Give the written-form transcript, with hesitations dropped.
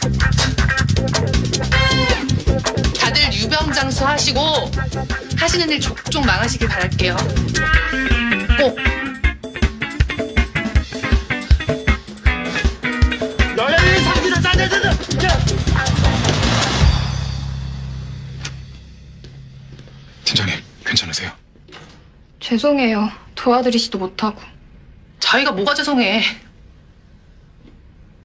다들 유병장수 하시고 하시는 일 족족 망하시길 바랄게요. 꼭. 너희 상기를 싸내드는. 팀장님, 괜찮으세요? 죄송해요. 도와드리지도 못하고. 자기가 뭐가 죄송해.